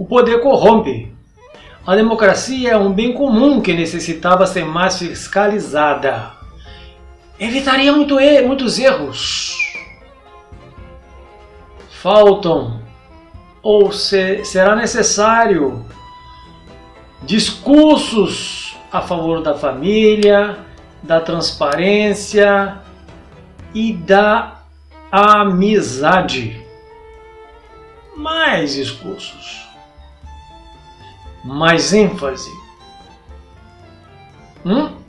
poder corrompe. A democracia é um bem comum que necessitava ser mais fiscalizada. Evitaria muitos erros. Faltam ou será necessário discursos a favor da família, da transparência e da amizade. Mais discursos, mais ênfase.